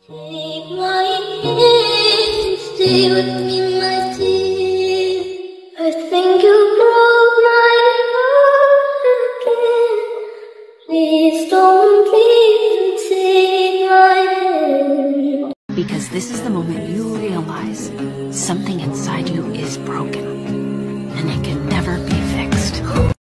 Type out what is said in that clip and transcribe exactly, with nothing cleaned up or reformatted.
Take my hand, stay with me, my dear. I think you broke my heart again. Please don't leave and take my hand. Because this is the moment you realize something inside you is broken, and it can never be